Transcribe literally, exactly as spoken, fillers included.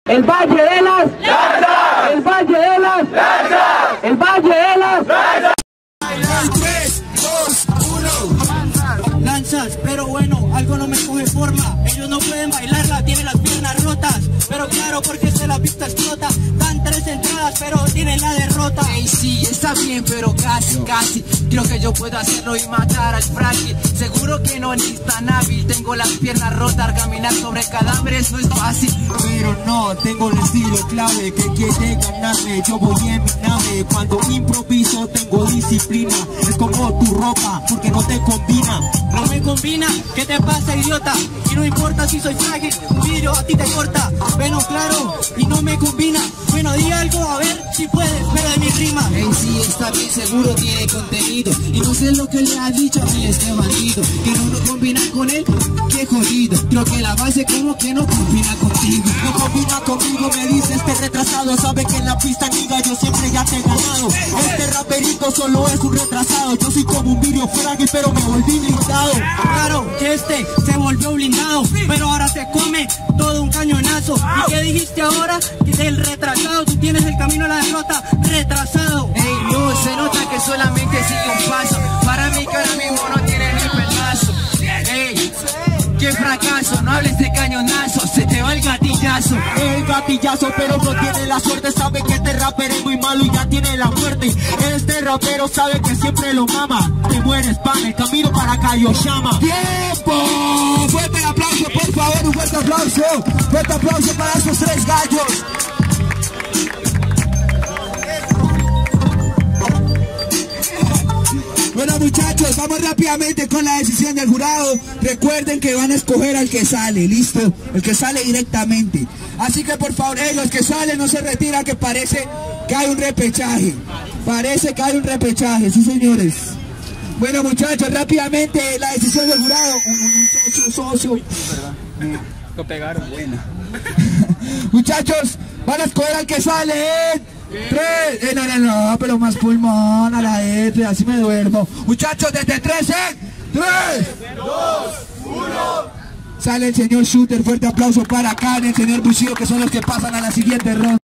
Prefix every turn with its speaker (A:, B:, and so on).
A: El Valle de las Lanzas. El Valle de las Lanzas. El Valle de las Lanzas.
B: tres, dos, uno. Lanzas, pero bueno, algo no me coge forma. Ellos no pueden bailarla, tienen las piernas rotas. Pero claro, porque se la pista explota. Dan tres entradas, pero tienen la derrota.
C: Ey, sí, está bien, pero casi, casi. Creo que yo puedo hacerlo y matar al frágil. Seguro que no ni tan hábil. Tengo las piernas rotas, caminar sobre cadáveres no es fácil.
B: Pero no, tengo el estilo clave que quiere ganarme. Yo voy en mi nave, cuando improviso tengo disciplina. Es como tu ropa, porque no te combina. No me combina, ¿qué te pasa, idiota? Y no importa si soy frágil, un vidrio a ti te corta. Bueno, claro, y no me combina. Bueno, di algo, a ver si puedes, pero de mi rima.
C: Ey, sí, está bien, seguro tiene contenido. Y no sé lo que le ha dicho a mí este bandido. Que no lo combina con él, qué jodido. Creo que la base como que no combina contigo.
B: No combina conmigo, me dice este retrasado. Sabe que en la pista, niga, yo siempre ya te he ganado. Este raperito solo es un retrasado. Yo soy como un vidrio frágil, pero me volví blindado. Claro que este se volvió blindado, pero ahora te come todo un cañonazo. ¿Y qué dijiste ahora? Que es el retrasado. Tú tienes el camino a la derrota retrasado.
C: Ey, no, se nota que solamente sigue un paso. Para mí que ahora mismo no tiene ni pedazo. Ey, qué fracaso, no hables de cañonazo, se te va el gatillazo.
B: El gatillazo, pero no tiene la suerte. Sabe que este rapero es muy malo y ya tiene la muerte. Este rapero sabe que siempre lo mama. Te mueres, pan, el camino para Kaioshama. ¡Tiempo! Fuerte el aplauso, por favor, un fuerte aplauso. Fuerte aplauso para esos tres gallos. Bueno, muchachos, vamos rápidamente con la decisión del jurado. Recuerden que van a escoger al que sale, ¿listo? El que sale directamente. Así que por favor, eh, los que salen no se retiran, que parece que hay un repechaje. Parece que hay un repechaje, sí señores. Bueno, muchachos, rápidamente la decisión del jurado. Un socio, socio.
D: Lo pegaron, buena.
B: Muchachos, van a escoger al que sale, ¿eh? Tres, eh, no, no, no, pero más pulmón a la E, así me duermo. Muchachos, desde tres, ¿eh? Tres, dos, uno. Sale el señor Shooter, fuerte aplauso para Karen, el señor Bushido, que son los que pasan a la siguiente ronda.